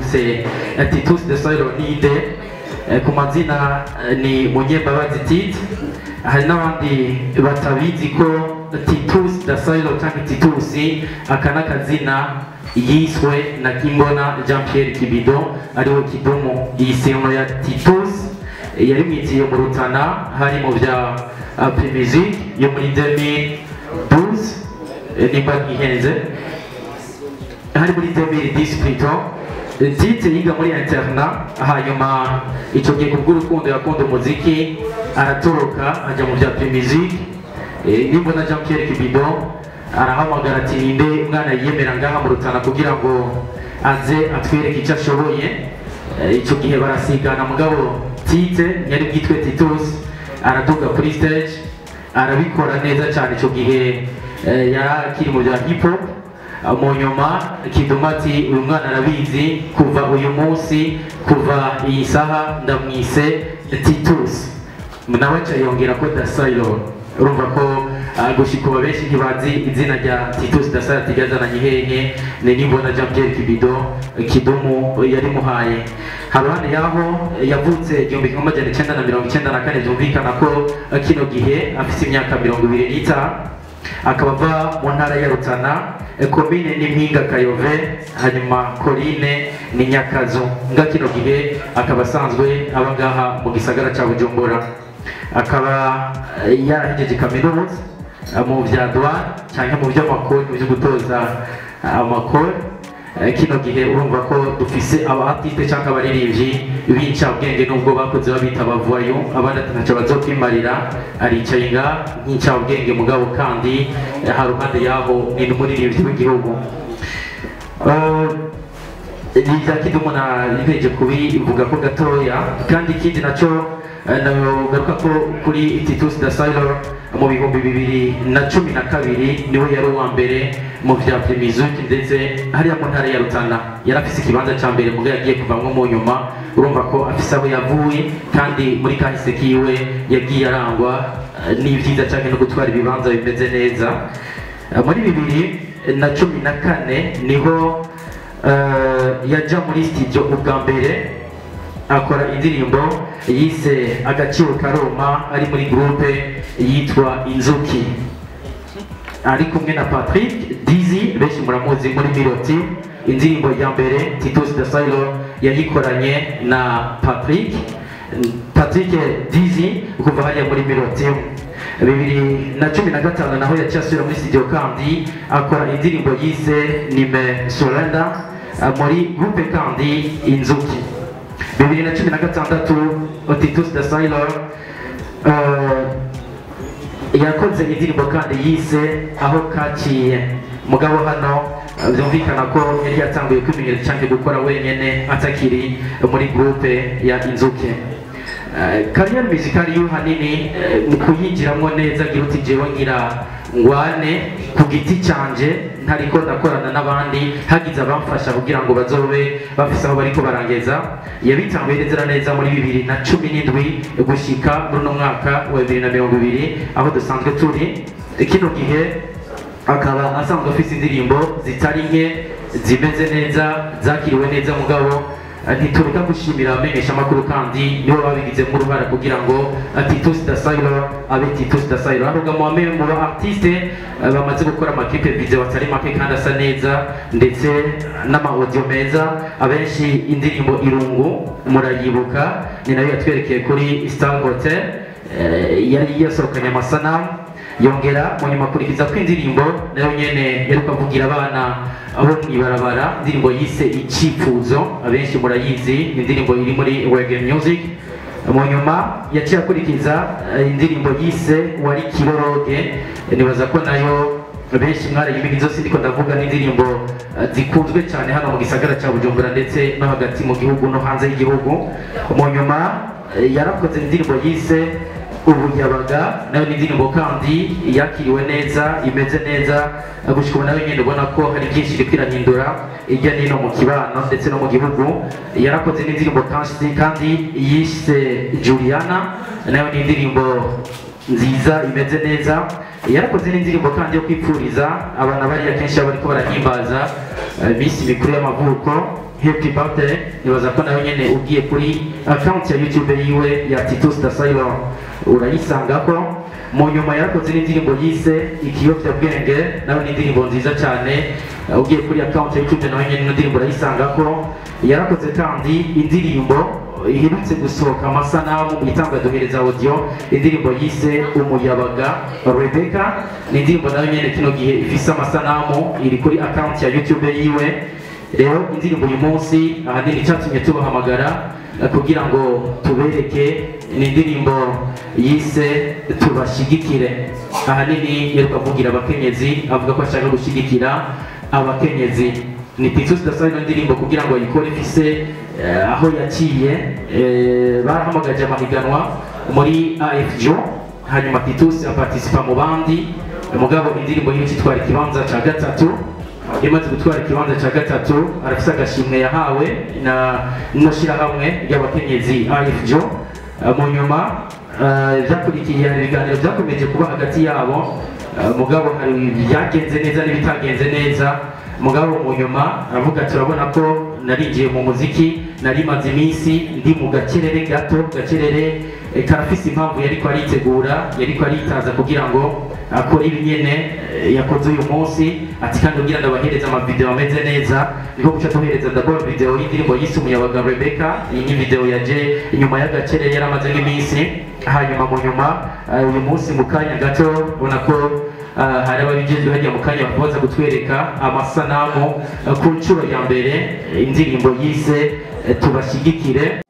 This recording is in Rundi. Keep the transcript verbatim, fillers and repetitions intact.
se Titus de Soil ninde ku mazina ni Munyembabazi Tite. Hari n'abandi batabizi ko Titus de Soil cyangwa Titus akana kazina yiswe na Kimbona Jean Pierre Kibido ariwe Kidumu. Iyi semo ya Titus yari mwitiye mu Rutana hari mu bya Premisic yo muri deux mille douze nimba gihenze hari muri deux mille dix plutôt. Tite yiga muri interna, hanyuma icyo gihe kubw'urukundo yakunda umuziki aratoroka ajya mu bya Premisic. Nimbona Jean Pierre Kibido arahamagara ati ninde umwana yiyemera ngaha mu Rutana kugira ngo aze atwereke icyo ashoboye. Icyo gihe barasigana mugabo Tite yari bwitwe Titus araduga kuri stage arabikora neza cyane. Icyo gihe yarakiri mu bya hip hop. Mu nyuma Kiduma ati uyu mwana arabizi kuva uyu munsi kuva iyi saha ndamwise Titus, nawe yongera ko Dasailo. Urumva ko gushika ubu benshi ntibazi izina rya Titus Dasailo tigazananye hehe ni Nimbona Jean Pierre Kibido Kidumu yari muhaye. Haruhande yaho yavutse igihumbi kimwe amajana icyenda na mirongo icyenda na kane. Byumvikana ko kino gihe afite imyaka mirongo ibiri n'itanu, akaba ava mu ntara ya Rutana, komine ni Mpinga Kayove, hanyuma Coline ni Nyakazo. Nga kino gihe akaba asanzwe aba ngaha mu gisagara cya Bujumbura. Akaba yarahejeje kaminuza mu bya douane cyangwa mu by'amakuru byo gutoza amakuru. Kino gihe urumva ko dufise aba artiste cyangwa abaririmbyi b'incabwenge nubwo bakoze babita abavayo, abandi ntacyo bazokwimarira, aricaye nga nk'incabwenge mugabo kandi haruhande yaho ni n'umuririmbyi w'igihugu. Ibya Kidumu nabiheje kubivuga ko gatoya, kandi ikindi nacyo nagaruka ko kuri Titus Dasailo mu bihumbi bibiri na cumi na kabiri niwe yari uwa mbere mu bya Premisic, ndetse hariya mu ntara ya Rutana yarafise ikibanza cya mbere mugabo yagiye kuvamwo mu nyuma. Urumva ko afise aho yavuye kandi muri kahise kiwe yagiye arangwa n'ibyiza cyane no gutwara ibibanza bimeze neza. Muri bibiri na cumi na kane niho yaja muri studio ubwa mbere akora indirimbo yise Agaciro Karoma ari muri groupe yitwa Inzuki, ari kumwe na Patrick Dizzy benshi muramuzi muri Miroti. Indirimbo ya mbere Titus Dasailo yayikoranye na Patrick Patrick Dizzy kuva hariya muri Miroti. Bibiri na cumi na gatanu naho yacyasubira muri studio kandi akora indirimbo yise Nime Surrender muri groupe kandi Inzuki. Bibiri na cumi na gatandatu Titus Dasailo yakoze indirimbo kandi yise Aho Kaciye. Mugabo hano byumvikana ko yari yatanguye kwimenyera cyane gukora wenyene atakiri muri groupe ya Inzuki. Kariyeri muzikali yo hanini mu kuyinjiramo neza giruti jewe ngira ngwane ku giti cyanje ntariko ndakorana n'abandi, hagize abamfasha kugira ngo bazobe bafise aho bariko barangeza. Yabitanguye neza neza muri bibiri na cumi n'indwi gushika muri no mwaka wa bibiri na mirongo ibiri aho dusanzwe turi. Kino gihe akaba asanzwe afise indirimbo zitari nke zimeze neza zakiriwe neza, mugabo ntituruka gushimira abamenyesha amakuru kandi nibo babigizemo uruhara kugira ngo Titus Dasailo abe Titus Dasailo. Avuga mu bamwe mu ba artiste bamaze gukora amakipe video atari make kandi asa neza ndetse n'ama audio meza. Abenshi indirimbo Irungu murayibuka, ni nayo yatwerekeye kuri Star Hotel, yari yasorokanye amasanamu yongera mu nyuma kurikiza ko indirimbo nayo nyene yari kuvugira abana abo mwibarabara. Indirimbo yise Icyifuzo abenshi murayizi, indirimbo iri muri Reggae Music. Mu nyuma yaciye akurikiza indirimbo yise Wari Kiroroge, nibaza ko nayo benshi mwarayimenye. Zose ndiko ndavuga n'indirimbo zikunzwe cyane hano mu gisagara cya Bujumbura ndetse no hagati mu gihugu no hanze y'igihugu. Mu nyuma yarakoze indirimbo yise Ubuyabaga, nayo ni indirimbo kandi yakiriwe neza imeze neza. Gushika nayo nyine ubona ko hari byinshi iri kwirahindura ijya nino mu kibano ndetse no mu gihugu. Yarakoze n'indirimbo kandi yise Juliana, nayo ni indirimbo nziza imeze neza. Yarakoze n'indirimbo kandi yo kwipfuriza abana bari akenshi bariko barahimbaza misi mikuru y'amavuko happy birthday. Nibaza ko nawe nyene ugiye kuri account ya YouTube yiwe ya Titus Dasayiro urayisangako. Mu nyuma yarakoze n'indirimbo yise Ikiyovyabwenge, nawe ni indirimbo nziza cyane. Ugiye kuri account ya YouTube nawe nyene n'indirimbo urayisangako. Yarakoze kandi indirimbo iherutse gusohoka amasanamu itanga duhereza audio, indirimbo yise Umuyabaga Rebecca, ni indirimbo nayo nyene kino gihe ifise amasanamu iri kuri account ya YouTube yiwe. Rero indirimbo uyu munsi ahanini cyatumye tubahamagara kugira ngo tubereke ni indirimbo yise Tubashigikire. Ahanini yeruka kuvugira abakenyezi, avuga ko ashaka gushigikira abakenyezi. Ni Titus Dasayiro indirimbo kugira ngo ayikore ifise uh, aho yaciye uh, barahamagaje amahiganwa muri A F J, hanyuma Titus aparticipa mu bandi. Mugabo indirimbo yiwe cyitwara ikibanza ca gatatu, imaze gutwara ikibanza ca gatatu arafise agashimwe yahawe na no shirahamwe y'abakenyezi A F J. Uh, mu nyuma byakurikiye uh, ibiganiro byakomeje kuba hagati yabo, uh, mugabo hari byagenze neza n'ibitagenze neza. Mugabo mu nyuma aravuga turabona ko narinjiye mu muziki, nari maze iminsi ndi mu gacerere gato, gacerere e, karafise impamvu yari ko aritegura, yari ko aritaza kugira ngo akore ibinyene e, yakoze uyu munsi. Ati kandi kugira ndabahereza ama video ameze neza, niko guca tuhereza d'abord video y'indirimbo yise Umuyabaga Rebecca. Iyi ni video yaje inyuma y'agacerere yaramaze nk'iminsi, hanyuma mu nyuma uh, uyu munsi mu kanya gato ubona ko Uh, hari ababigezwe hajya mu kanya bakabaza gutwereka amasanamu uh, ku nshuro ya mbere indirimbo yise uh, Tubashigikire.